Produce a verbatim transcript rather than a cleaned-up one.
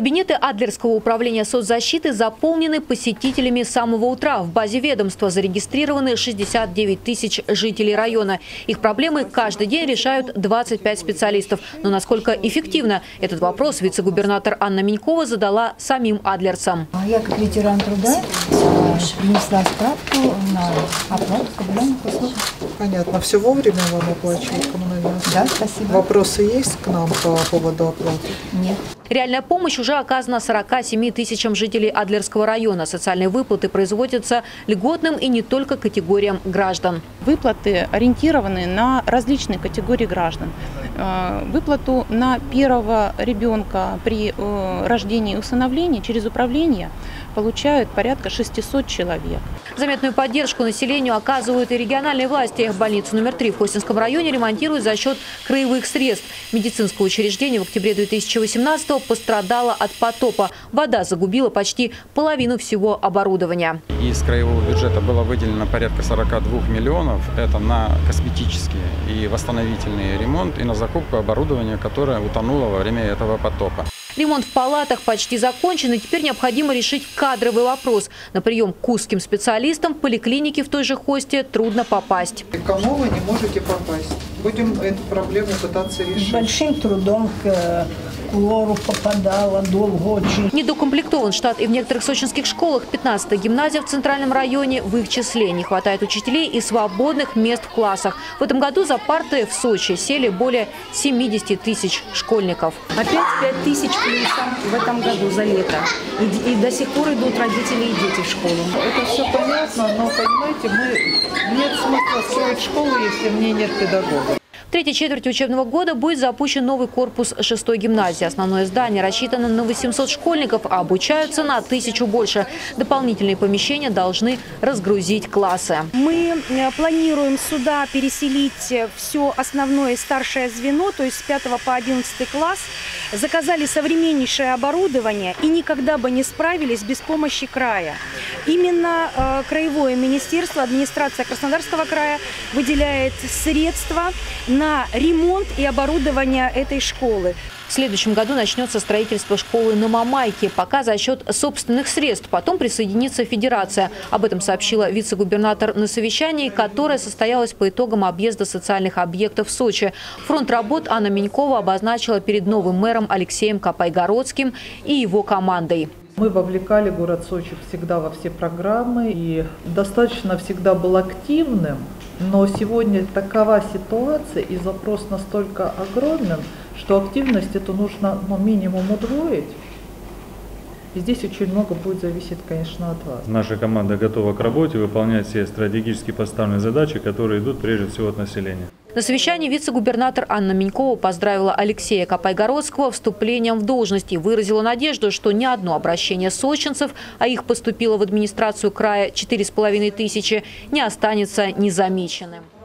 Кабинеты Адлерского управления соцзащиты заполнены посетителями с самого утра. В базе ведомства зарегистрированы шестьдесят девять тысяч жителей района. Их проблемы каждый день решают двадцать пять специалистов. Но насколько эффективно? Этот вопрос вице-губернатор Анна Минькова задала самим адлерцам. Я, как ветеран труда, принесла справку на оплату коммунальных услуг. Понятно. Все вовремя вам оплачивают коммунальные услуги? Да, спасибо. Вопросы есть к нам по поводу оплаты? Нет. Реальная помощь уже оказана сорока семи тысячам жителей Адлерского района. Социальные выплаты производятся льготным и не только категориям граждан. Выплаты ориентированы на различные категории граждан. Выплату на первого ребенка при рождении и усыновлении через управление получают порядка шестисот человек. Заметную поддержку населению оказывают и региональные власти. Больницу номер три в Костинском районе ремонтируют за счет краевых средств. Медицинское учреждение в октябре две тысячи восемнадцатого пострадало от потопа. Вода загубила почти половину всего оборудования. Из краевого бюджета было выделено порядка сорока двух миллионов. Это на косметический и восстановительный ремонт и на закупку оборудования, которое утонуло во время этого потопа. Ремонт в палатах почти закончен, и теперь необходимо решить кадровый вопрос. На прием к узким специалистам в поликлинике в той же Хосте трудно попасть. И кому вы не можете попасть? Будем эту проблему пытаться решить. С большим трудом к лору попадала, долго очень. Недоукомплектован штат и в некоторых сочинских школах. пятнадцатая гимназия в центральном районе в их числе. Не хватает учителей и свободных мест в классах. В этом году за парты в Сочи сели более семидесяти тысяч школьников. Опять пять тысяч плюсом в этом году за лето. И, и до сих пор идут родители и дети в школу. Это все понятно, но, понимаете, мы нет смысла строить школу, если в ней нет педагогов. В третьей четверти учебного года будет запущен новый корпус шестой гимназии. Основное здание рассчитано на восемьсот школьников, а обучаются на тысячу больше. Дополнительные помещения должны разгрузить классы. Мы планируем сюда переселить все основное старшее звено, то есть с пятого по одиннадцатый класс. Заказали современнейшее оборудование и никогда бы не справились без помощи края. Именно э, краевое министерство, администрация Краснодарского края выделяет средства на ремонт и оборудование этой школы. В следующем году начнется строительство школы на Мамайке, пока за счет собственных средств. Потом присоединится федерация. Об этом сообщила вице-губернатор на совещании, которое состоялось по итогам объезда социальных объектов в Сочи. Фронт работ Анна Минькова обозначила перед новым мэром Алексеем Капайгородским и его командой. Мы вовлекали город Сочи всегда во все программы и достаточно всегда был активным. Но сегодня такова ситуация и запрос настолько огромен, что активность эту нужно ну, минимум удвоить. И здесь очень много будет зависеть, конечно, от вас. Наша команда готова к работе, выполнять все стратегически поставленные задачи, которые идут прежде всего от населения. На совещании вице-губернатор Анна Минькова поздравила Алексея Капайгородского вступлением в должность и выразила надежду, что ни одно обращение сочинцев, а их поступило в администрацию края четыре с половиной тысячи, не останется незамеченным.